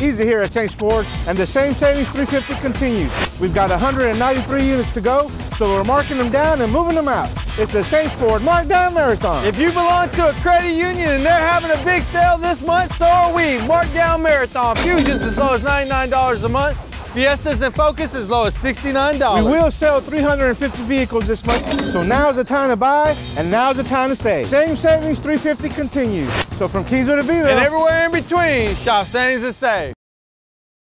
easy here at Saints Ford, and the same savings 350 continues. We've got 193 units to go, so we're marking them down and moving them out. It's the Saints Ford Markdown Marathon. If you belong to a credit union and they're having a big sale this month, so are we. Markdown Marathon. Fusions as low as $99 a month. Fiestas and Focus as low as $69. We will sell 350 vehicles this month, so now's the time to buy and now's the time to save. Same savings 350 continues. So from Keysville to Beeville and everywhere in between, shop savings and save.